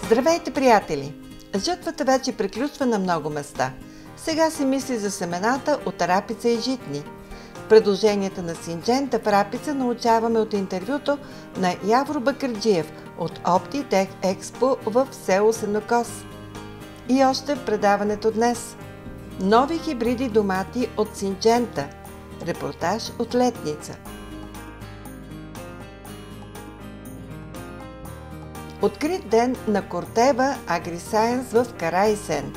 Здравейте, приятели! Жътвата вече приключва на много места. Сега се мисли за семената от рапица и житни. Предложенията на Синджента в рапица научаваме от интервюто на Явор Бакърджиев от Optitech Expo в село Сенокос. И още в предаването днес. Нови хибриди домати от Синджента. Репортаж от Летница. Открит ден на Кортева Агрисайенс в Карайсен.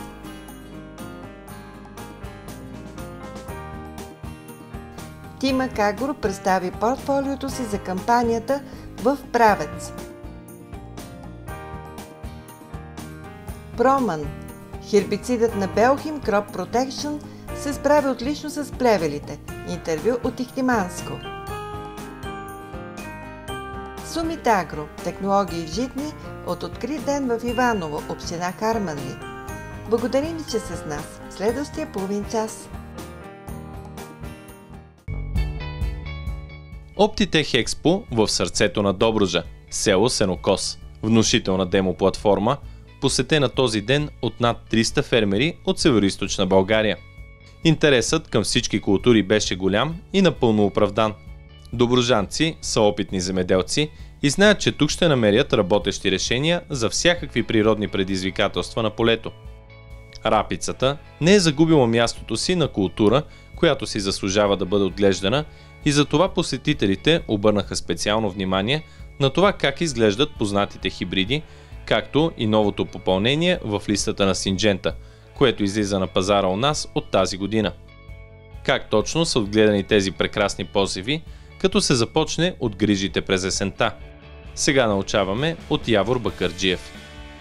Тимак Агро представи портфолиото си за кампанията в Правец. Проман. Хербицидът на Белхим Crop Protection се справи отлично с плевелите. Интервю от Ихтиманско. Сумит Агро. Технологии в житни от открит ден в Иваново, община Харманли. Благодарим ви, че сте с нас. Следващия половин час. Optitech Expo в сърцето на Добруджа, село Сенокос. Внушителна демо-платформа, посетена този ден от над 300 фермери от североизточна България. Интересът към всички култури беше голям и напълно оправдан. Добруджанци са опитни земеделци и знаят, че тук ще намерят работещи решения за всякакви природни предизвикателства на полето. Рапицата не е загубила мястото си на култура, която си заслужава да бъде отглеждана, и затова посетителите обърнаха специално внимание на това как изглеждат познатите хибриди, както и новото попълнение в листата на Синджента, което излиза на пазара у нас от тази година. Как точно са отгледани тези прекрасни посеви, като се започне от грижите през есента? Сега научаваме от Явор Бакърджиев.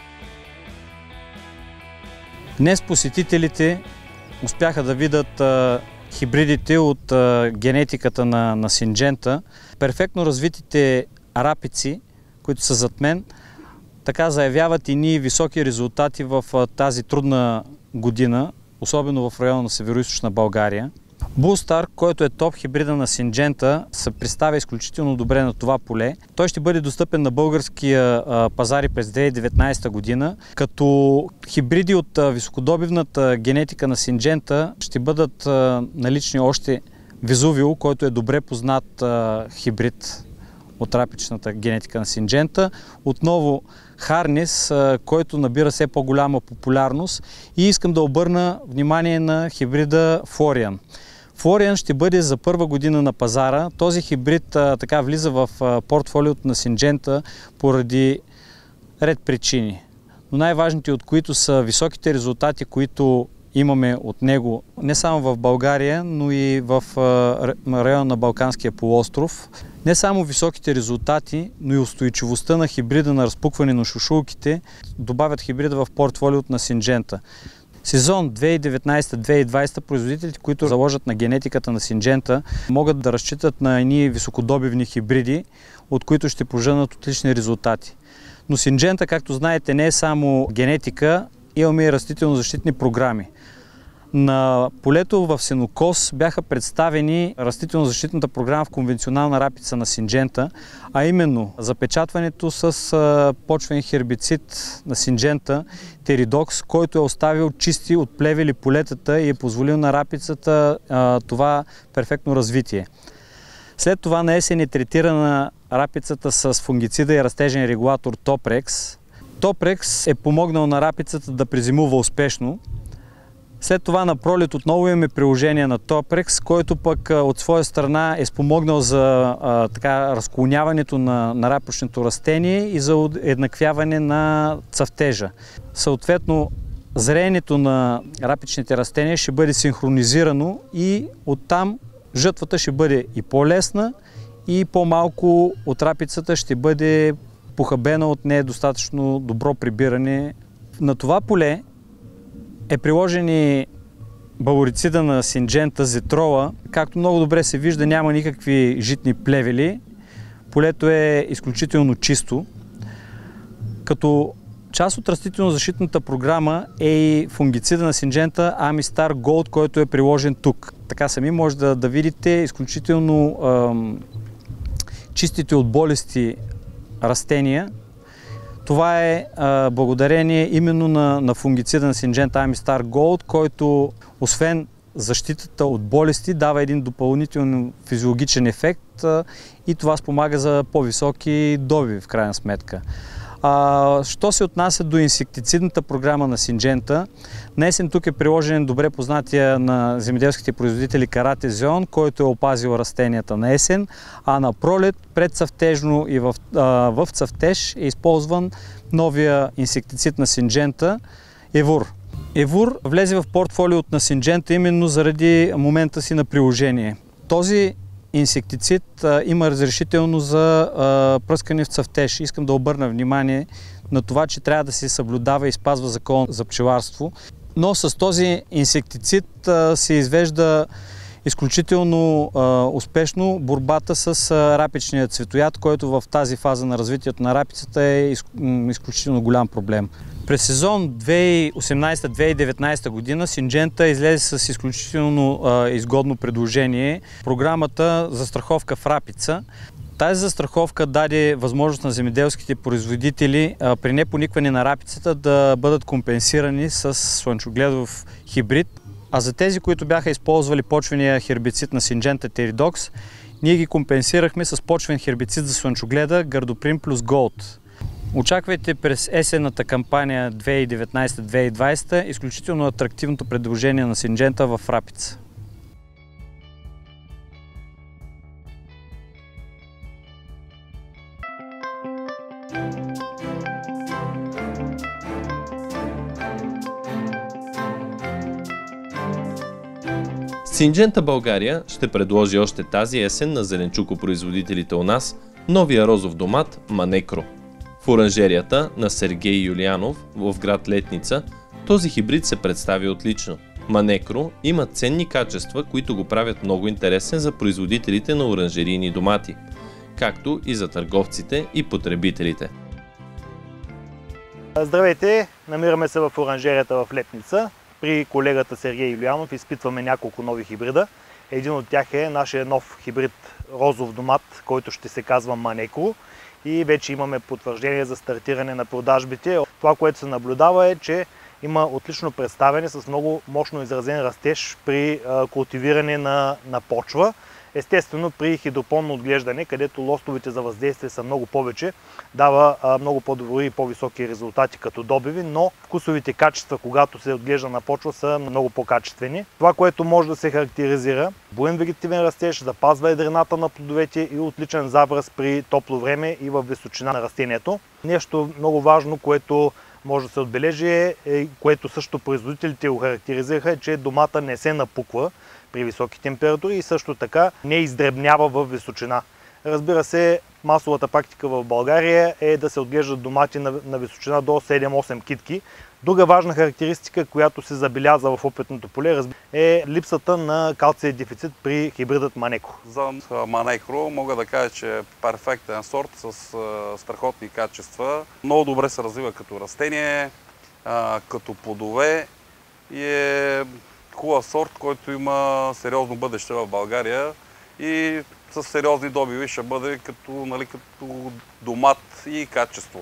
Днес посетителите успяха да видят хибридите от генетиката на Синджента. Перфектно развитите рапици, които са зад мен, така заявяват и ние високи резултати в тази трудна година, особено в района на североизточна България. Булстар, който е топ хибрида на Синджента, се представя изключително добре на това поле. Той ще бъде достъпен на българския пазари през 2019 година, като хибриди от високодобивната генетика на Синджента ще бъдат налични още Везувио, който е добре познат хибрид от рапичната генетика на Синджента. Отново Харнес, който набира все по-голяма популярност, и искам да обърна внимание на хибрида Флориан. Флориан ще бъде за първа година на пазара. Този хибрид така влиза в портфолиото на Синджента поради ред причини. Но най-важните от които са високите резултати, които имаме от него не само в България, но и в района на Балканския полуостров. Не само високите резултати, но и устойчивостта на хибрида на разпукване на шушулките добавят хибрида в портфолиото на Синджента. Сезон 2019-2020 производителите, които заложат на генетиката на Синджента, могат да разчитат на едни високодобивни хибриди, от които ще пожънат отлични резултати. Но Синджента, както знаете, не е само генетика, имаме и растително-защитни програми. На полето в Сенокос бяха представени растително-защитната програма в конвенционална рапица на Синджента, а именно запечатването с почвен хербицид на Синджента Теридокс, който е оставил чисти от плевели полетата и е позволил на рапицата това перфектно развитие. След това на есен е третирана рапицата с фунгицида и растежен регулатор Топрекс. Топрекс е помогнал на рапицата да презимува успешно. След това на пролет отново имаме приложение на Топрекс, който пък от своя страна е спомогнал за разклоняването на рапичното растение и за еднаквяване на цъфтежа. Съответно, зреенето на рапичните растения ще бъде синхронизирано и оттам жътвата ще бъде и по-лесна, и по-малко от рапицата ще бъде похабена от недостатъчно добро прибиране. На това поле е приложен и балорицида на Синджента Зетрола. Както много добре се вижда, няма никакви житни плевели. Полето е изключително чисто. Като част от растително-защитната програма е и фунгицида на Синджента Амистар Голд, който е приложен тук. Така сами може да видите изключително чистите от болести растения. Това е благодарение именно на фунгицида на Syngenta Amistar Gold, който освен защитата от болести дава един допълнителен физиологичен ефект и това спомага за по-високи добиви в крайна сметка. Що се отнася до инсектицидната програма на Syngenta, днесен тук е приложен добре познатия на земеделските производители Каратезион, който е опазил растенията на есен, а на пролет, предцъфтежно и в цъфтеж е използван новия инсектицид на Syngenta Евур. Евур влезе в портфолиото на Syngenta именно заради момента си на приложение. Този инсектицид има разрешително за пръскане в цъфтеж. Искам да обърна внимание на това, че трябва да се съблюдава и спазва закон за пчеларство. Но с този инсектицид се извежда изключително успешно борбата с рапичния цветояд, който в тази фаза на развитието на рапицата е изключително голям проблем. През сезон 2018-2019 година Syngenta излезе с изключително изгодно предложение – програмата застраховка в рапица. Тази застраховка даде възможност на земеделските производители при непоникване на рапицата да бъдат компенсирани с слънчогледов хибрид. А за тези, които бяха използвали почвения хербицид на Syngenta Teridox, ние ги компенсирахме с почвен хербицид за слънчогледа Gardoprim плюс Gold. Очаквайте през есенната кампания 2019-2020 изключително атрактивното предложение на Syngenta в рапица. Syngenta България ще предложи още тази есен на зеленчукопроизводителите у нас новия розов домат Манекро. В оранжерията на Сергей Юлианов в град Летница този хибрид се представи отлично. Манекро има ценни качества, които го правят много интересен за производителите на оранжерийни домати, както и за търговците и потребителите. Здравейте! Намираме се в оранжерията в Летница. При колегата Сергей Юлианов изпитваме няколко нови хибрида. Един от тях е нашия нов хибрид розов домат, който ще се казва Манекро. И вече имаме потвърждение за стартиране на продажбите. Това, което се наблюдава е, че има отлично представяне с много мощно изразен растеж при култивиране на почва. Естествено, при хидропонно отглеждане, където лостовете за въздействие са много повече, дава много по-добри и по-високи резултати като добиви, но вкусовите качества, когато се отглежда на почва, са много по-качествени. Това, което може да се характеризира: буен вегетативен растеж, запазва едрината на плодовете и отличен забръз при топло време и във височина на растението. Нещо много важно, което може да се отбележи, което също производителите го характеризираха, е, че домата не се напуква при високи температури и също така не издребнява в височина. Разбира се, масовата практика в България е да се отглеждат домати на височина до 7-8 китки. Друга важна характеристика, която се забеляза в опитното поле, е липсата на калциев дефицит при хибридът Манекро. За Манекро мога да кажа, че е перфектен сорт с страхотни качества. Много добре се развива като растение, като плодове и е хубав сорт, който има сериозно бъдеще в България и с сериозни добиви ще бъде като домат и качество.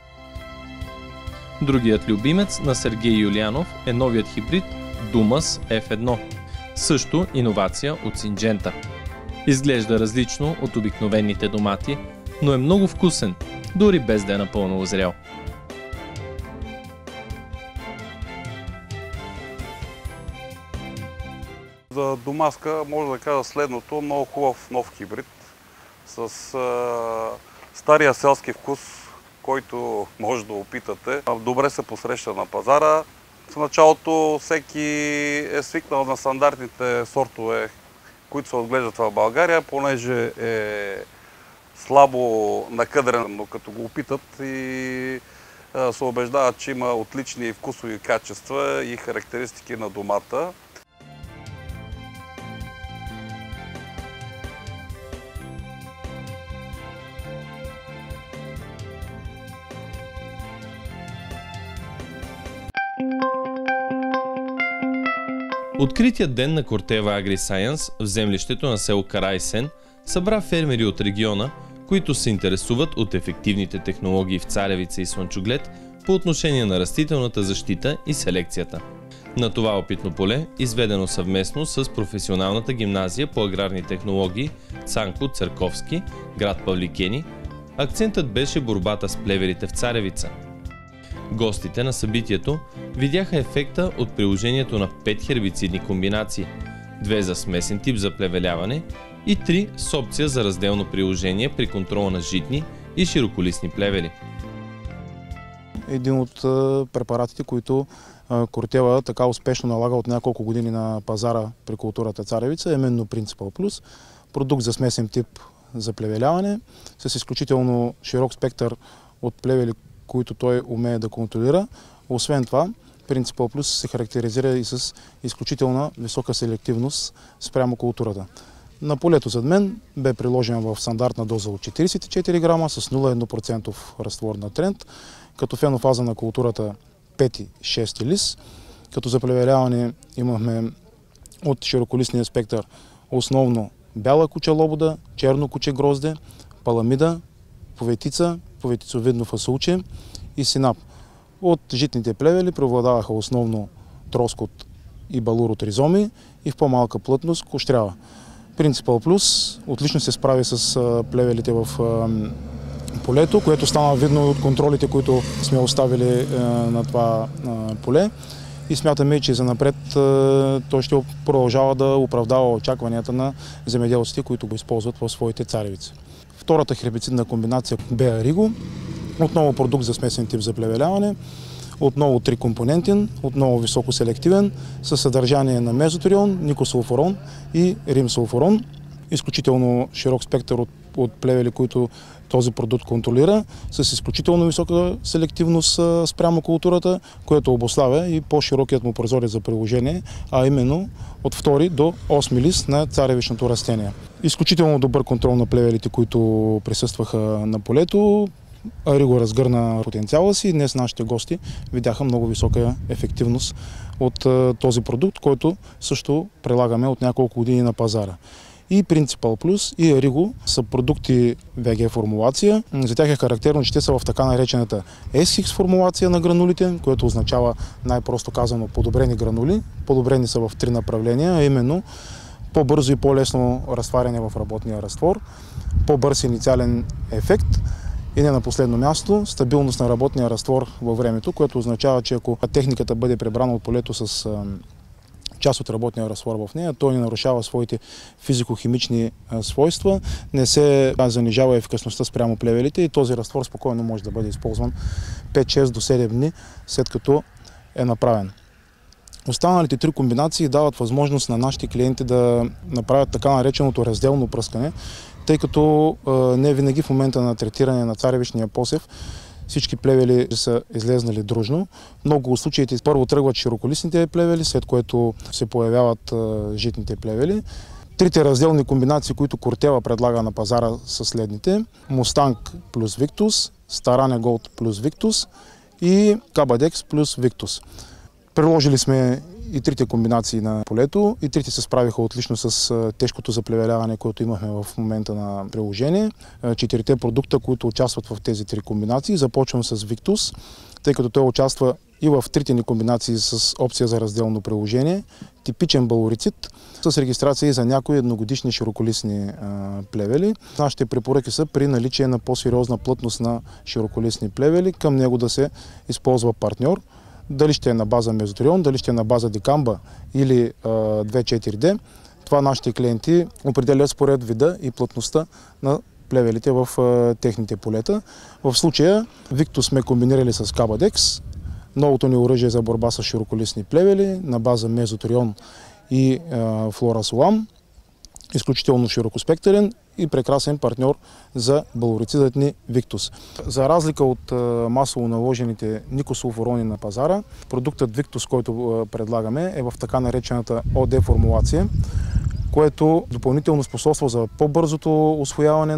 Другият любимец на Сергей Юлианов е новият хибрид Dumas F1. Също иновация от Syngenta. Изглежда различно от обикновените домати, но е много вкусен, дори без да е напълно озрял. За домаска може да кажа следното: много хубав нов хибрид с стария селски вкус, който може да опитате. Добре се посреща на пазара. В началото всеки е свикнал на стандартните сортове, които се отглеждат в България, понеже е слабо накъдрен, но като го опитат и се убеждават, че има отлични вкусови качества и характеристики на домата. Откритият ден на Corteva Agri Science в землището на село Карайсен събра фермери от региона, които се интересуват от ефективните технологии в царевица и слънчоглед по отношение на растителната защита и селекцията. На това опитно поле, изведено съвместно с професионалната гимназия по аграрни технологии Цанко Църковски, град Павликени, акцентът беше борбата с плеверите в царевица. Гостите на събитието видяха ефекта от приложението на 5 хербицидни комбинации, 2 за смесен тип за плевеляване и 3 с опция за разделно приложение при контрола на житни и широколистни плевели. Един от препаратите, които Кортева така успешно налага от няколко години на пазара при културата царевица, е именно Principal Plus, продукт за смесен тип за плевеляване, с изключително широк спектър от плевели, които той умее да контролира. Освен това, Principal Plus се характеризира и с изключителна висока селективност спрямо културата. На полето зад мен бе приложен в стандартна доза от 44 грама с 0,1% разтвор на тренд, като фенофаза на културата 5-6 лист, като за плевеляване имахме от широколистния спектър основно бяла куче лобода, черно куче грозде, паламида, поветица, поветицовидно фасулче и синап. От житните плевели преобладаваха основно троскот и балуротризоми и в по-малка плътност кощрява. Principal Plus отлично се справи с плевелите в полето, което стана видно от контролите, които сме оставили на това поле. И смятаме, че занапред той ще продължава да оправдава очакванията на земеделците, които го използват в своите царевици. Втората хербицидна комбинация бе Ариго, отново продукт за смесен тип за плевеляване, отново трикомпонентен, отново високоселективен, със съдържание на мезоторион, никосулфурон и римсулфурон. Изключително широк спектър от плевели, които този продукт контролира, с изключително висока селективност спрямо културата, което обуславя и по-широкият му прозорец за приложение, а именно от 2 до 8 лист на царевичното растение. Изключително добър контрол на плевелите, които присъстваха на полето. Ариго разгърна потенциала си и днес нашите гости видяха много висока ефективност от този продукт, който също прилагаме от няколко години на пазара. И Principal Plus, и Ариго са продукти ВГ формулация. За тях е характерно, че те са в така наречената SX формулация на гранулите, което означава най-просто казано подобрени гранули. Подобрени са в 3 направления, а именно по-бързо и по-лесно разтваряне в работния разтвор, по-бърз инициален ефект и не на последно място стабилност на работния разтвор във времето, което означава, че ако техниката бъде пребрана от полето с част от работния разтвор в нея, той не нарушава своите физико-химични свойства, не се занижава ефикасността спрямо плевелите и този разтвор спокойно може да бъде използван 5-6 до 7 дни след като е направен. Останалите 3 комбинации дават възможност на нашите клиенти да направят така нареченото разделно пръскане, тъй като не винаги в момента на третиране на царевичния посев всички плевели са излезнали дружно. Много от случаите първо тръгват широколистните плевели, след което се появяват житните плевели. 3 разделни комбинации, които Кортева предлага на пазара са следните: Мустанг плюс Виктус, Старане Голд плюс Виктус и Кабадекс плюс Виктус. Приложили сме и 3 комбинации на полето, и 3 се справиха отлично с тежкото заплевеляване, което имахме в момента на приложение. 4 продукта, които участват в тези 3 комбинации. Започвам с Виктус, тъй като той участва и в 3 ни комбинации с опция за разделно приложение. Типичен балорицид с регистрация и за някои едногодишни широколистни плевели. Нашите препоръки са при наличие на по-сериозна плътност на широколистни плевели, към него да се използва партньор. Дали ще е на база мезоторион, дали ще е на база дикамба или 2,4-D. Това нашите клиенти определят според вида и плътността на плевелите в техните полета. В случая Виктус сме комбинирали с Кабадекс, новото ни оръжие за борба с широколистни плевели на база мезоторион и флорасолам. Изключително широкоспектърен и прекрасен партньор за балорицидът ни Виктус. За разлика от масово наложените никосулфурони на пазара, продуктът Виктус, който предлагаме, е в така наречената ОД формулация, което допълнително способства за по-бързото усвояване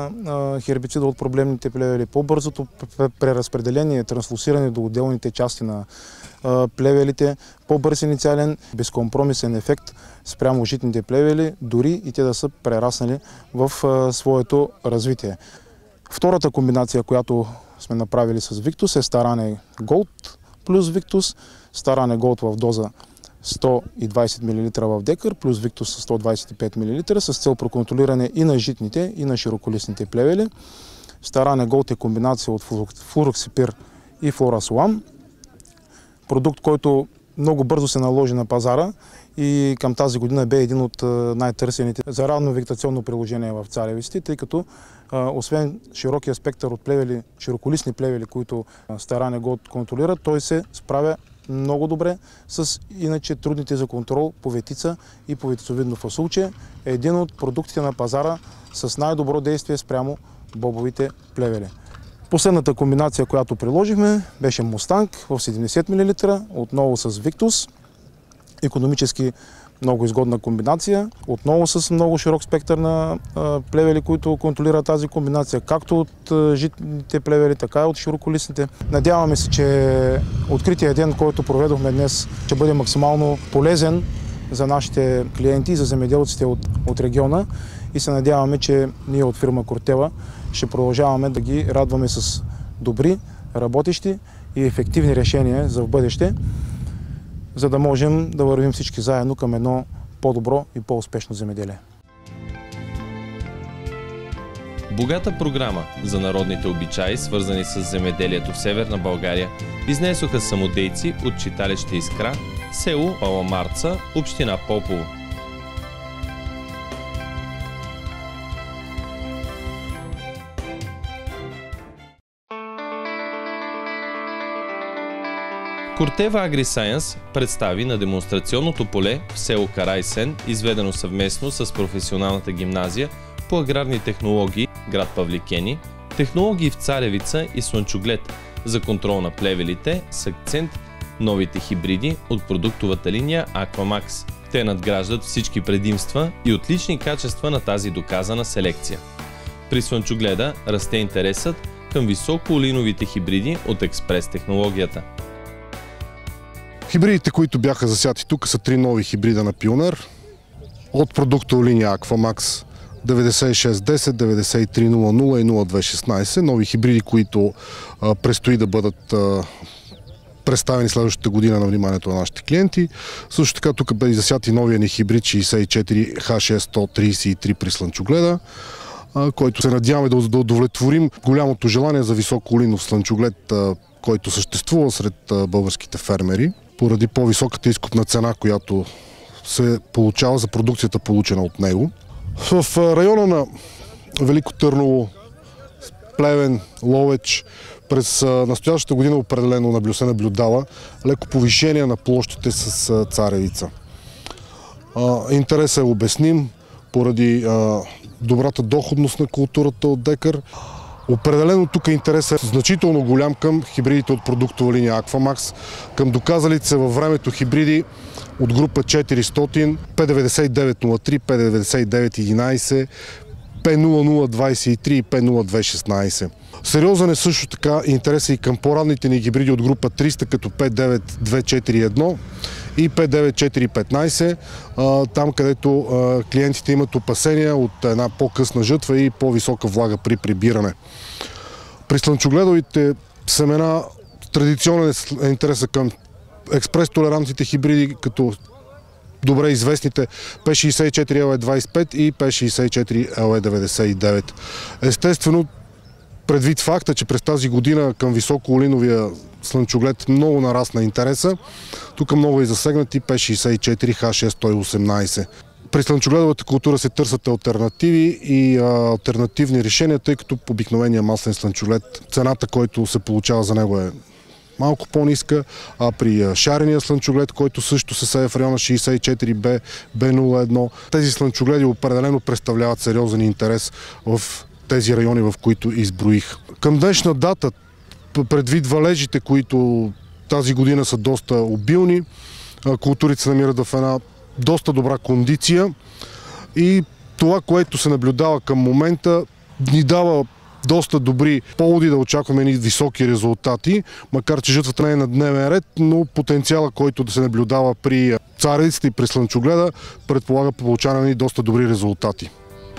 на хербицида от проблемните плевели, по-бързото преразпределение, транслосиране до отделните части на плевелите, по-бърз инициален, безкомпромисен ефект спрямо житните плевели, дори и те да са прераснали в своето развитие. Втората комбинация, която сме направили с Victus е Starane Gold плюс Victus. Starane Gold в доза 120 мл в декар плюс Victus с 125 мл с цел проконтролиране и на житните, и на широколистните плевели. Starane Gold е комбинация от флуроксипир и флорасолам. Продукт, който много бързо се наложи на пазара и към тази година бе един от най-търсените за ранно вегетационно приложение в царевиците, тъй като освен широкия спектър от плевели, широколистни плевели, които Starane Gold контролира, той се справя много добре с иначе трудните за контрол поветица и поветицовидно фасулче. Е един от продуктите на пазара с най-добро действие спрямо бобовите плевели. Последната комбинация, която приложихме, беше Mustang в 70 мл, отново с Victus. Икономически много изгодна комбинация, отново с много широк спектър на плевели, които контролират тази комбинация, както от житните плевели, така и от широколистните. Надяваме се, че открития ден, който проведохме днес, ще бъде максимално полезен за нашите клиенти и за земеделците от региона и се надяваме, че ние от фирма Corteva ще продължаваме да ги радваме с добри, работещи и ефективни решения за в бъдеще, за да можем да вървим всички заедно към едно по-добро и по-успешно земеделие. Богата програма за народните обичаи, свързани с земеделието в Северна България, изнесоха самодейци от читалище Искра, село Паламарца, община Попово. Corteva AgriScience представи на демонстрационното поле в село Карайсен, изведено съвместно с професионалната гимназия по аграрни технологии, град Павликени, технологии в царевица и слънчоглед за контрол на плевелите с акцент новите хибриди от продуктовата линия Aquamax. Те надграждат всички предимства и отлични качества на тази доказана селекция. При слънчогледа расте интересът към високоолиновите хибриди от експрес технологията. Хибридите, които бяха засяти тук, са 3 нови хибрида на Пионер. От продуктова линия Aquamax 9610, 9300 и 0216. Нови хибриди, които предстои да бъдат представени следващата година на вниманието на нашите клиенти. Също така тук бе засят и новия ни хибрид 64H6133 при слънчогледа, който се надяваме да удовлетворим голямото желание за високоолинов слънчоглед, който съществува сред българските фермери, поради по-високата изкупна цена, която се получава за продукцията, получена от него. В района на Велико Търново, Плевен, Ловеч, през настоящата година определено се наблюдава леко повишение на площите с царевица. Интересът е обясним поради добрата доходност на културата от декар. Определено тук интересът е значително голям към хибридите от продуктова линия Aquamax, към доказалите се във времето хибриди от група 400, P9903, P9911, P0023 и P0216. Сериозен е също така интересът и към по-ранните ни гибриди от група 300, като P9241 и P9415, там където клиентите имат опасения от една по-късна жътва и по-висока влага при прибиране. При слънчогледовите семена традиционен е интересът към експрес-толерантните хибриди, като добре известните P64LE25 и P64LE99. Естествено, предвид факта, че през тази година към високоолиновия слънчоглед много нарасна интереса, тук много е засегнати P64H6118. При слънчогледовата култура се търсят алтернативи и алтернативни решения, тъй като по обикновения маслен слънчоглед цената, който се получава за него е малко по-ниска, а при шарения слънчоглед, който също се сее в района 64B, B01, тези слънчогледи определено представляват сериозен интерес в тези райони, в които изброих. Към днешна дата, предвид валежите, които тази година са доста обилни, културите се намират в една доста добра кондиция и това, което се наблюдава към момента, ни дава доста добри поводи да очакваме ни високи резултати, макар че жътвата не е на дневен ред, но потенциала, който да се наблюдава при царевицата и при слънчогледа, предполага получаване на доста добри резултати.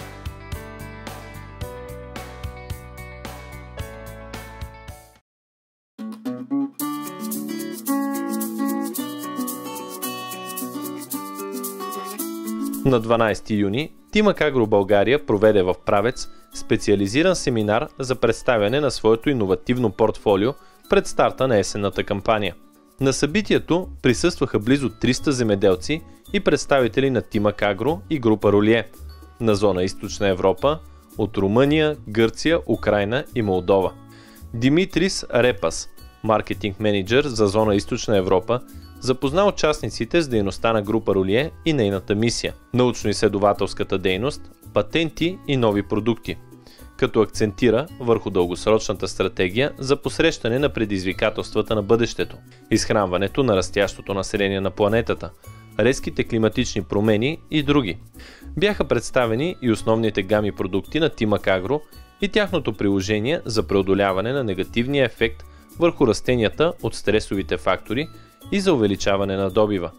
На 12 юни Тимак Агро България проведе в Правец специализиран семинар за представяне на своето иновативно портфолио пред старта на есенната кампания. На събитието присъстваха близо 300 земеделци и представители на Тимак Агро и група Ролие на зона Източна Европа от Румъния, Гърция, Украйна и Молдова. Димитрис Репас, маркетинг менеджер за зона Източна Европа, запозна участниците с дейността на група Ролие и нейната мисия – научно-изследователската дейност, патенти и нови продукти, като акцентира върху дългосрочната стратегия за посрещане на предизвикателствата на бъдещето, изхранването на растящото население на планетата, резките климатични промени и други. Бяха представени и основните гами продукти на Тимак Агро и тяхното приложение за преодоляване на негативния ефект върху растенията от стресовите фактори и за увеличаване на добива.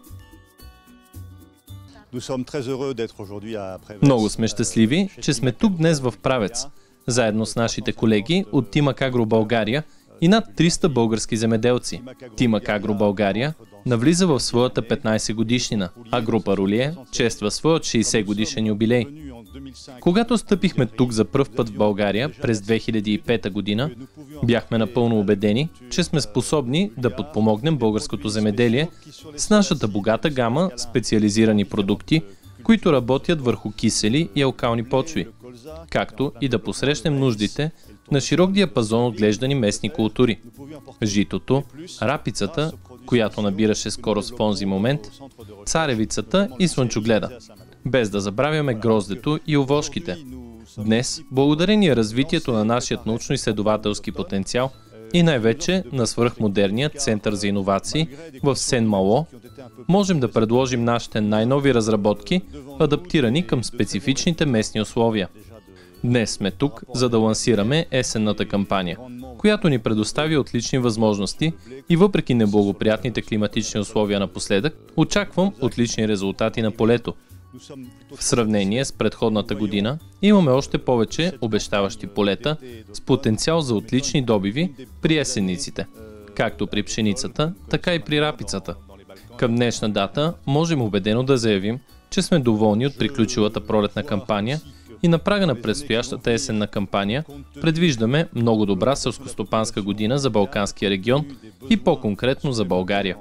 Много сме щастливи, че сме тук днес в Правец, заедно с нашите колеги от Тимак Агро България и над 300 български земеделци. Тимак Агро България навлиза в своята 15 годишнина, а група Ролие чества своят 60 годишен юбилей. Когато стъпихме тук за пръв път в България през 2005 година, бяхме напълно убедени, че сме способни да подпомогнем българското земеделие с нашата богата гама специализирани продукти, които работят върху кисели и алкални почви, както и да посрещнем нуждите на широк диапазон отглеждани местни култури. Житото, рапицата, която набираше скорост в онзи момент, царевицата и слънчогледа, без да забравяме гроздето и овошките. Днес, благодарение развитието на нашия научно-изследователски потенциал и най-вече на свръхмодерния Център за иновации в Сен-Мало, можем да предложим нашите най-нови разработки, адаптирани към специфичните местни условия. Днес сме тук, за да лансираме есенната кампания, която ни предостави отлични възможности и въпреки неблагоприятните климатични условия напоследък, очаквам отлични резултати на полето. В сравнение с предходната година имаме още повече обещаващи полета с потенциал за отлични добиви при есенниците, както при пшеницата, така и при рапицата. Към днешна дата можем убедено да заявим, че сме доволни от приключилата пролетна кампания и на прага на предстоящата есенна кампания предвиждаме много добра селскостопанска година за Балканския регион и по-конкретно за България.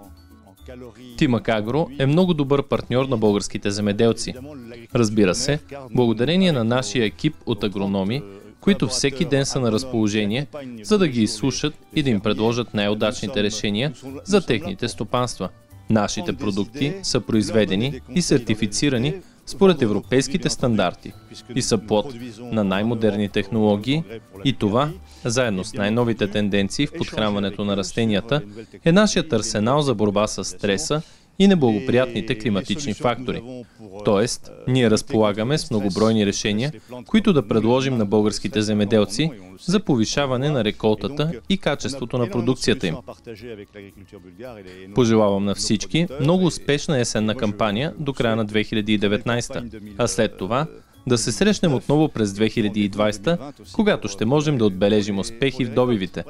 Тимак Агро е много добър партньор на българските земеделци. Разбира се, благодарение на нашия екип от агрономи, които всеки ден са на разположение, за да ги изслушат и да им предложат най-удачните решения за техните стопанства. Нашите продукти са произведени и сертифицирани според европейските стандарти и са плод на най-модерни технологии и това, заедно с най-новите тенденции в подхранването на растенията, е нашият арсенал за борба с стреса и неблагоприятните климатични фактори. Тоест, ние разполагаме с многобройни решения, които да предложим на българските земеделци за повишаване на реколтата и качеството на продукцията им. Пожелавам на всички много успешна есенна кампания до края на 2019, а след това да се срещнем отново през 2020, когато ще можем да отбележим успехи в добивите.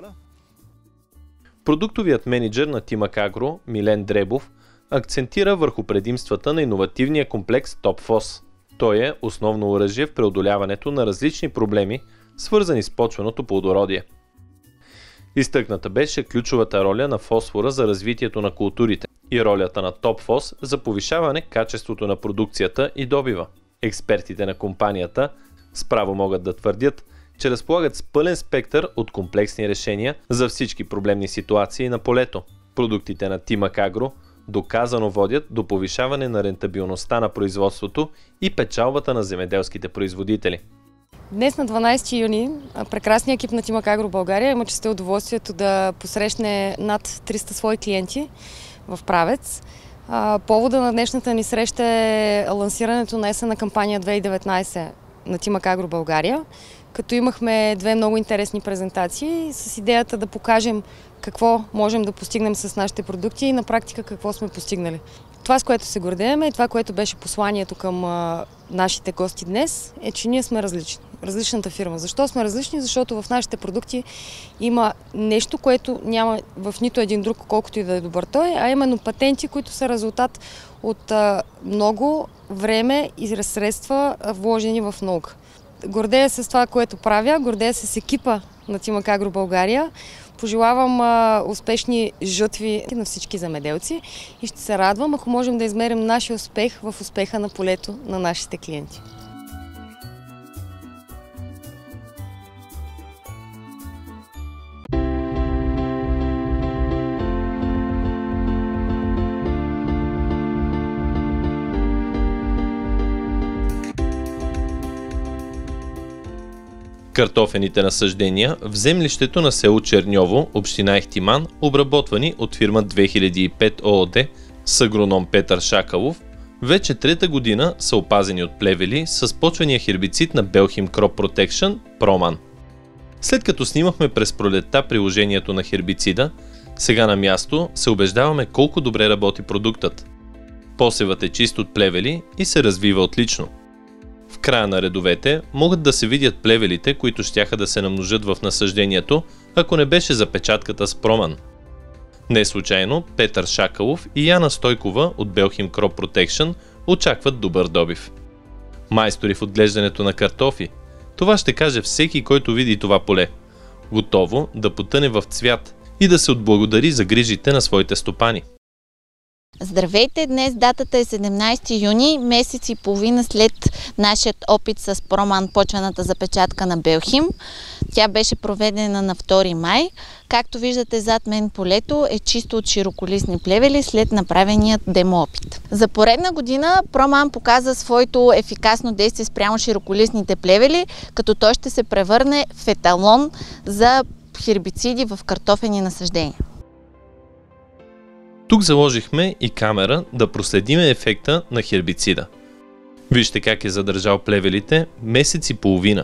Продуктовият менеджер на Тимак Агро, Милен Дребов, акцентира върху предимствата на иновативния комплекс TopFos. Той е основно оръжие в преодоляването на различни проблеми, свързани с почвеното плодородие. Изтъкната беше ключовата роля на фосфора за развитието на културите и ролята на TopFos за повишаване качеството на продукцията и добива. Експертите на компанията справо могат да твърдят, че разполагат с пълен спектър от комплексни решения за всички проблемни ситуации на полето. Продуктите на Тимак Агро доказано водят до повишаване на рентабилността на производството и печалбата на земеделските производители. Днес на 12 юни прекрасният екип на Тимак Агро България има честта и удоволствието да посрещне над 300 свои клиенти в Правец. Повода на днешната ни среща е лансирането на есенна кампания 2019 на Тимак Агро България, като имахме две много интересни презентации с идеята да покажем какво можем да постигнем с нашите продукти и на практика какво сме постигнали. Това, с което се гордеем и това, което беше посланието към нашите гости днес, е, че ние сме различни. Различната фирма. Защо сме различни? Защото в нашите продукти има нещо, което няма в нито един друг, колкото и да е добър той, а именно патенти, които са резултат от много време и средства, вложени в наука. Гордея се с това, което правя, гордея се с екипа на Тимак Агро България. Пожелавам успешни жътви на всички земеделци и ще се радвам, ако можем да измерим нашия успех в успеха на полето на нашите клиенти. Картофените насаждения в землището на село Черньово, община Ихтиман, обработвани от фирма 2005 ООД с агроном Петър Шакалов, вече трета година са опазени от плевели с почвения хербицид на Belchim Crop Protection Proman. След като снимахме през пролетта приложението на хербицида, сега на място се убеждаваме колко добре работи продуктът. Посевът е чист от плевели и се развива отлично. В края на редовете могат да се видят плевелите, които щяха да се намножат в насъждението, ако не беше запечатката с Проман. Не случайно Петър Шакалов и Яна Стойкова от Belchim Crop Protection очакват добър добив. Майстори в отглеждането на картофи. Това ще каже всеки, който види това поле. Готово да потъне в цвят и да се отблагодари за грижите на своите стопани. Здравейте! Днес датата е 17 юни, месец и половина след нашият опит с Проман, почвената запечатка на Belchim. Тя беше проведена на 2 май. Както виждате зад мен полето е чисто от широколистни плевели след направеният демоопит. За поредна година Проман показа своето ефикасно действие спрямо широколистните плевели, като той ще се превърне в еталон за хербициди в картофени насаждения. Тук заложихме и камера да проследиме ефекта на хербицида. Вижте как е задържал плевелите месец и половина.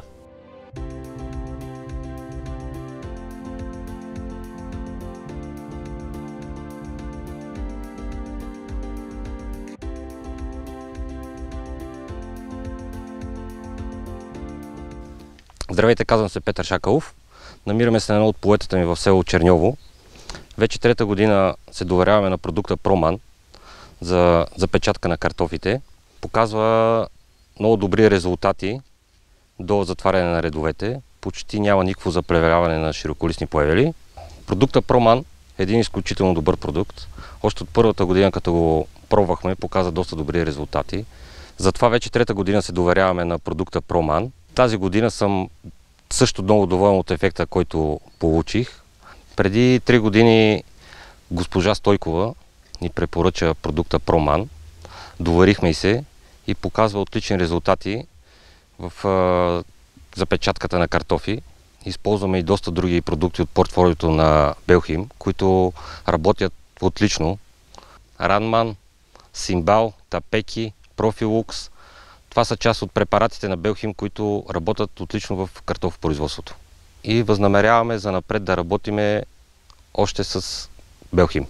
Здравейте, казвам се Петър Шакалов. Намираме се на едно от полетата ми в село Черньово. Вече трета година се доверяваме на продукта Проман за запечатка на картофите. Показва много добри резултати до затваряне на редовете. Почти няма никакво заплевеляване на широколистни плевели. Продукта Проман е един изключително добър продукт. Още от първата година, като го пробвахме, показа доста добри резултати. Затова вече трета година се доверяваме на продукта Проман. Тази година съм също много доволен от ефекта, който получих. Преди 3 години госпожа Стойкова ни препоръча продукта Проман. Доверихме и се и показва отлични резултати в запечатката на картофи. Използваме и доста други продукти от портфолиото на Belchim, които работят отлично. Ранман, Симбал, Тапеки, Профилукс. Това са част от препаратите на Belchim, които работят отлично в картофопроизводството. И възнамеряваме занапред да работиме още с Belchim.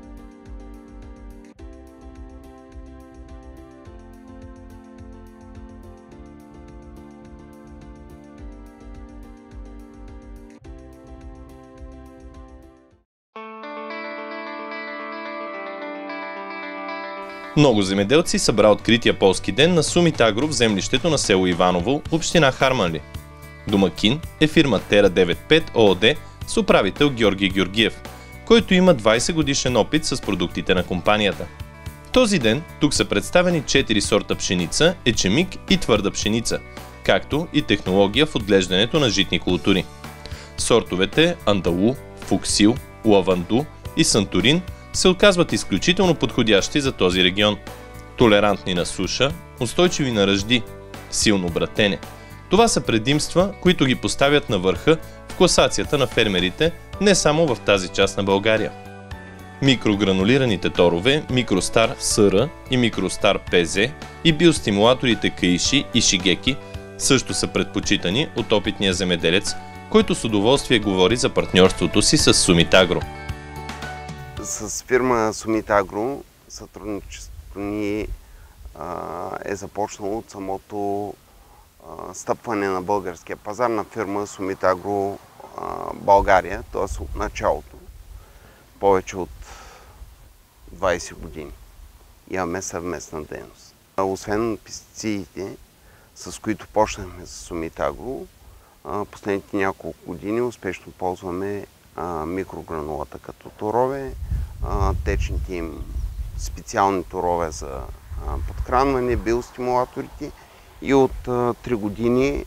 Много земеделци събра открития полски ден на Summit Agro в землището на село Иваново, община Харманли. Домакин е фирма Tera 95 ООД с управител Георги Георгиев, който има 20 годишен опит с продуктите на компанията. Този ден тук са представени 4 сорта пшеница, ечемик и твърда пшеница, както и технология в отглеждането на житни култури. Сортовете Андалу, Фуксил, Лаванду и Санторин се оказват изключително подходящи за този регион. Толерантни на суша, устойчиви на ръжди, силно братене. Това са предимства, които ги поставят на върха в класацията на фермерите не само в тази част на България. Микрогранулираните торове Микростар СР и Микростар ПЗ и биостимулаторите Каиши и Шигеки също са предпочитани от опитния земеделец, който с удоволствие говори за партньорството си с Сумитагро. С фирма Сумитагро сътрудничеството ни е започнало от самото стъпване на българския пазар на фирма Сумитагро България, т.е. от началото. Повече от 20 години имаме съвместна дейност. Освен пестицидите, с които почнахме с Сумитагро, последните няколко години успешно ползваме микрогранулата като торове, течните им специални торове за подхранване, биостимулаторите и от 3 години,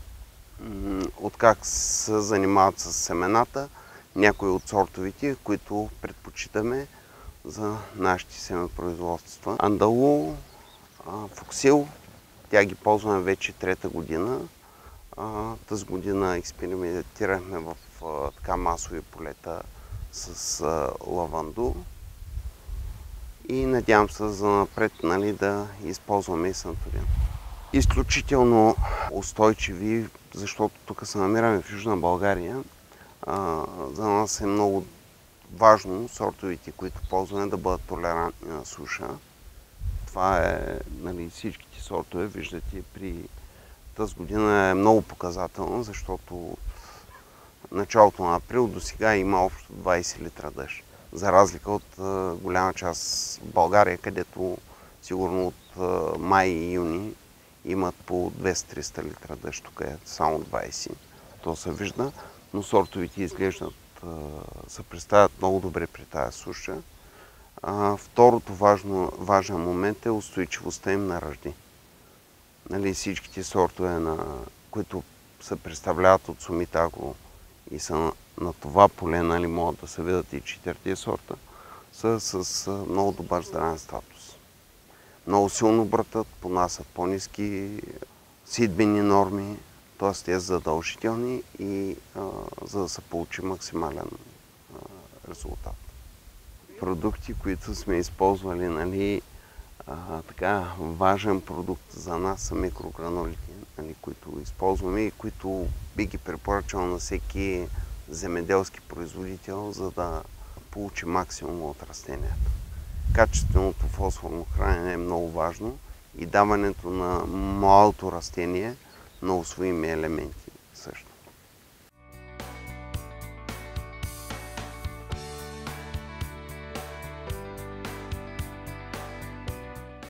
откак се занимават с семената, някои от сортовите, които предпочитаме за нашите семепроизводства. Андалу, Фоксил, тя ги ползваме вече 3-та година. Тази година експериментирахме в така масови полета с лаванду и надявам се за напред да използваме и Сантурин. Изключително устойчиви, защото тук се намираме в Южна България. За нас е много важно сортовете, които ползваме, да бъдат толерантни на суша. Това е, всичките сортове, виждате, при тази година е много показателно, защото от началото на април до сега има общо 20 литра дъжд. За разлика от голяма част в България, където сигурно от май и юни имат по 200-300 литра дъжд, тук е само 20. То се вижда, но сортовите изглеждат, се представят много добре при тази суша. Второто важен момент е устойчивостта им на ръжди. Всичките сортове, които се представляват от Сумитагро и са на това поле, могат да се видят и 4 сорта, са с много добър здравен статус. Много силно братат, понасят по-ниски сидбени норми, т.е. те са задължителни и за да се получи максимален резултат. Продукти, които сме използвали, така важен продукт за нас са микрогранулите, които използваме и които би ги препоръчал на всеки земеделски производител, за да получи максимум от растенията. Качественото фосфорно хранене е много важно и даването на младото растение на усвоими елементи.